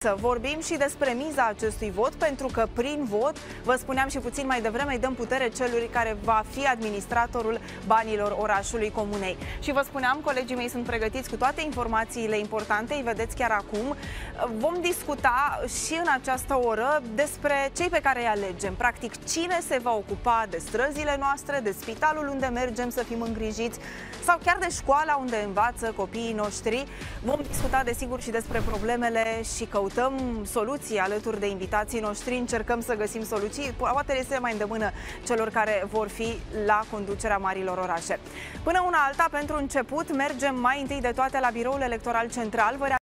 Să vorbim și despre miza acestui vot, pentru că prin vot, vă spuneam și puțin mai devreme, îi dăm putere celui care va fi administratorul banilor orașului, comunei. Și vă spuneam, colegii mei sunt pregătiți cu toate informațiile importante, îi vedeți chiar acum. Vom discuta și în această oră despre cei pe care îi alegem. Practic, cine se va ocupa de străzile noastre, de spitalul unde mergem să fim îngrijiți sau chiar de școala unde învață copiii noștri. Vom discuta, desigur, și despre problemele și căutăm soluții alături de invitații noștri, încercăm să găsim soluții, poate este mai îndemână celor care vor fi la conducerea marilor orașe. Până una alta, pentru început, mergem mai întâi de toate la Biroul Electoral Central.